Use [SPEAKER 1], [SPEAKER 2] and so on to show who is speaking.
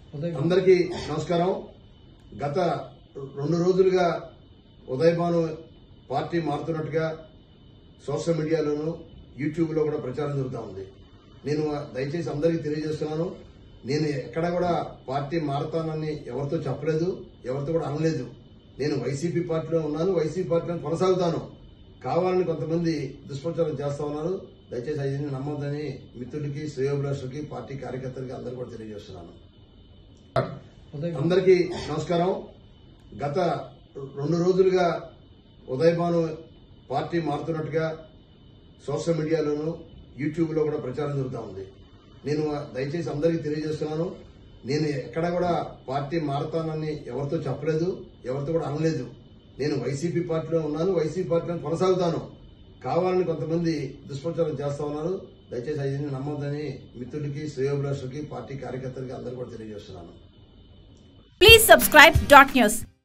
[SPEAKER 1] అందరికీ నమస్కారం. గత 2 రోజులుగా ఉదయభాను పార్టీ మారుతున్నట్టుగా సోషల్ మీడియాలోను యూట్యూబ్ లో కూడా ప్రచారం జరుగుతూ ఉంది. నేను దయచేసి అందరికీ తెలియజేస్తున్నాను, నేను ఎక్కడ కూడా పార్టీ మారతానని ఎవరితో చెప్పలేదు, ఎవరితో కూడా అనలేదు. నేను వైసీపీ పార్టీలో ఉన్నాను, వైసీపీ పార్టీలో కొనసాగుతాను. కావాలని కొంతమంది దుష్ప్రచారం చేస్తా ఉన్నారు. దయచేసి అది నమ్మొద్దని మిత్రులకి, శ్రేయోభిలాషులకి, పార్టీ కార్యకర్తలకి అందరూ కూడా తెలియజేస్తున్నాను. అందరికీ నమస్కారం. గత 2 రోజులుగా ఉదయభాను పార్టీ మారుతున్నట్టుగా సోషల్ మీడియాలోను యూట్యూబ్ లో కూడా ప్రచారం జరుగుతూ ఉంది. నేను దయచేసి అందరికీ తెలియజేస్తున్నాను, నేను ఎక్కడ కూడా పార్టీ మారతానని ఎవరితో చెప్పలేదు, ఎవరితో కూడా అనలేదు. నేను వైసీపీ పార్టీలో ఉన్నాను, వైసీపీ పార్టీలో కొనసాగుతాను. కావాలని కొంతమంది దుష్ప్రచారం చేస్తా ఉన్నారు. దయచేసి అది నమ్మొద్దని మిత్రులకి, శ్రేయోభిలాషులకి, పార్టీ కార్యకర్తలకి అందరూ కూడా తెలియజేస్తున్నాను.
[SPEAKER 2] Please subscribe .news.